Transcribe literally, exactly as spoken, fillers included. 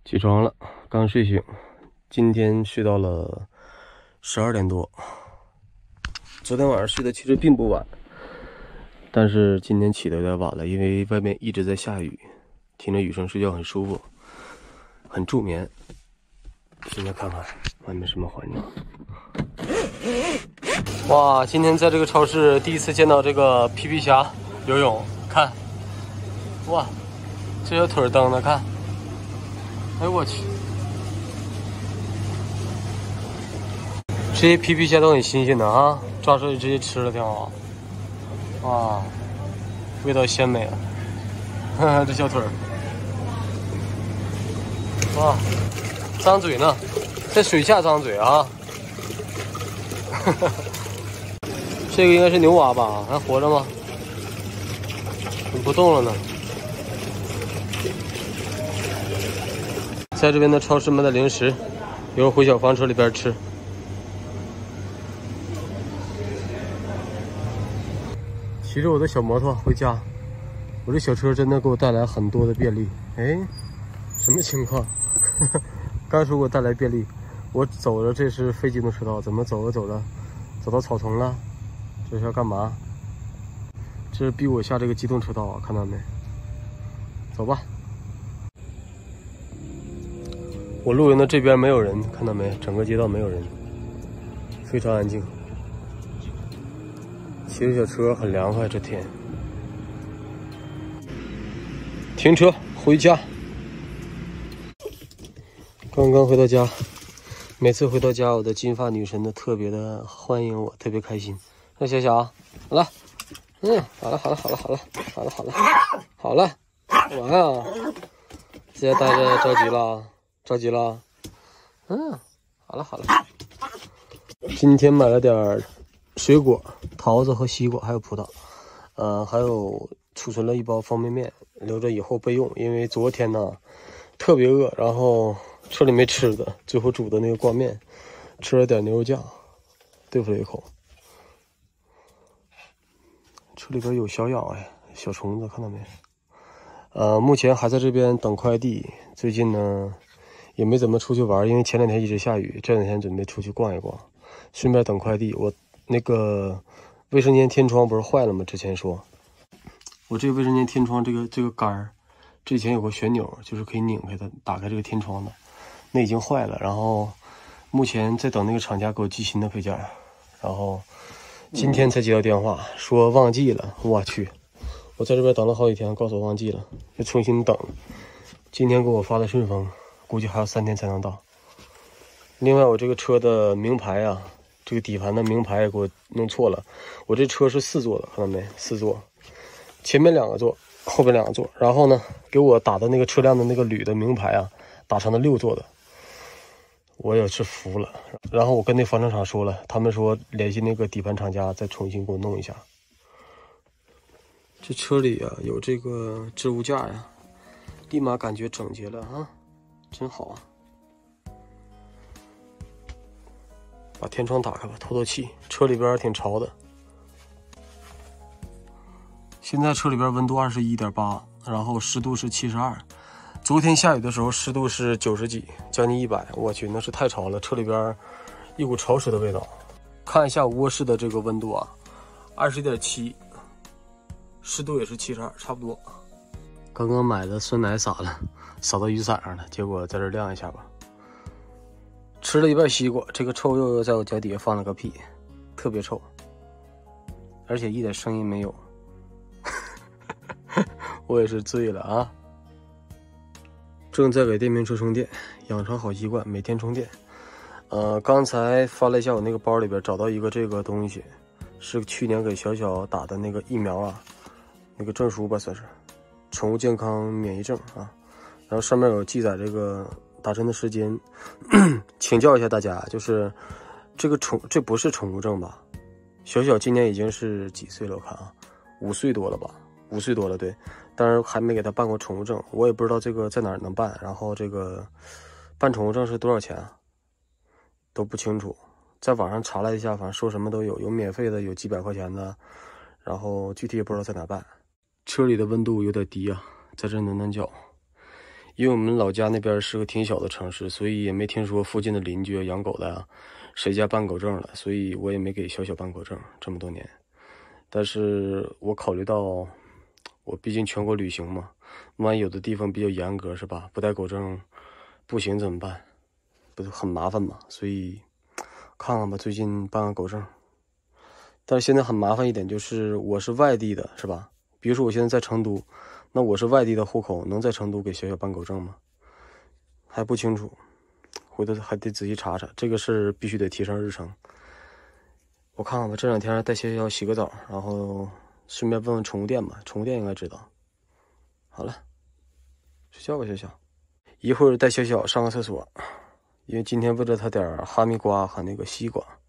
起床了，刚睡醒，今天睡到了十二点多。昨天晚上睡的其实并不晚，但是今天起的有点晚了，因为外面一直在下雨，听着雨声睡觉很舒服，很助眠。现在看看外面什么环境。哇，今天在这个超市第一次见到这个皮皮虾游泳，看，哇，这小腿蹬的，看，哎呦我去，这些皮皮虾都很新鲜的啊，抓手里直接吃了挺好。哇，味道鲜美啊，哈哈，这小腿儿，哇，张嘴呢，在水下张嘴啊。这个应该是牛蛙吧？还活着吗？怎么不动了呢？在这边的超市买的零食，一会儿回小房车里边吃。骑着我的小摩托回家，我这小车真的给我带来很多的便利。哎，什么情况？刚说给我带来便利，我走着这是非机动车道，怎么走着走着走到草丛了？这是要干嘛？这是逼我下这个机动车道啊，看到没？走吧。我露营的这边没有人，看到没？整个街道没有人，非常安静。骑着小车很凉快，这天。停车回家。刚刚回到家，每次回到家，我的金发女神都特别的欢迎我，特别开心。那小小，好了，嗯，好了，好了，好了，好了，好了，好了，好了，完了，现在大家着急了，着急了，嗯，好了，好了。今天买了点水果，桃子和西瓜，还有葡萄，呃，还有储存了一包方便面，留着以后备用。因为昨天呢特别饿，然后车里没吃的，最后煮的那个挂面，吃了点牛肉酱，对付了一口。车里边有小咬哎，小虫子看到没？呃，目前还在这边等快递。最近呢，也没怎么出去玩，因为前两天一直下雨，这两天准备出去逛一逛，顺便等快递。我那个卫生间天窗不是坏了吗？之前说，我这个卫生间天窗这个这个杆儿，这以前有个旋钮，就是可以拧开它，打开这个天窗的，那已经坏了。然后目前在等那个厂家给我寄新的配件，然后。今天才接到电话，说忘记了。我去，我在这边等了好几天，告诉我忘记了，就重新等。今天给我发的顺丰，估计还要三天才能到。另外，我这个车的名牌啊，这个底盘的名牌也给我弄错了。我这车是四座的，看到没？四座，前面两个座，后边两个座。然后呢，给我打的那个车辆的那个铝的名牌啊，打成了六座的。我也是服了，然后我跟那房车厂说了，他们说联系那个底盘厂家再重新给我弄一下。这车里啊有这个置物架呀，立马感觉整洁了啊，真好啊！把天窗打开吧，透透气。车里边挺潮的。现在车里边温度二十一点八，然后湿度是七十二。昨天下雨的时候，湿度是九十几，将近一百。我去，那是太潮了，车里边一股潮湿的味道。看一下卧室的这个温度啊，二十一点七，湿度也是七十二，差不多。刚刚买的酸奶洒了，洒到雨伞上了，结果在这晾一下吧。吃了一半西瓜，这个臭鼬鼬在我脚底下放了个屁，特别臭，而且一点声音没有。我也是醉了啊。正在给电瓶车充电，养成好习惯，每天充电。呃，刚才翻了一下我那个包里边，找到一个这个东西，是去年给小小打的那个疫苗啊，那个证书吧，算是宠物健康免疫证啊。然后上面有记载这个打针的时间。请教一下大家，就是这个宠这不是宠物证吧？小小今年已经是几岁了？我看啊，五岁多了吧？五岁多了，对。当然还没给他办过宠物证，我也不知道这个在哪儿能办。然后这个办宠物证是多少钱啊？都不清楚。在网上查了一下，反正说什么都有，有免费的，有几百块钱的，然后具体也不知道在哪办。车里的温度有点低啊，在这暖暖脚。 因为我们老家那边是个挺小的城市，所以也没听说附近的邻居养狗的啊，谁家办狗证了，所以我也没给小小办狗证这么多年。但是我考虑到，我毕竟全国旅行嘛，万一有的地方比较严格是吧？不带狗证不行怎么办？不是很麻烦嘛？所以看看吧，最近办个狗证。但是现在很麻烦一点，就是我是外地的，是吧？比如说我现在在成都，那我是外地的户口，能在成都给小小办狗证吗？还不清楚，回头还得仔细查查，这个事儿必须得提上日程。我看看吧，这两天带小小洗个澡，然后顺便问问宠物店吧，宠物店应该知道。好了，睡觉吧，小小。一会儿带小小上个厕所，因为今天喂了他点哈密瓜和那个西瓜。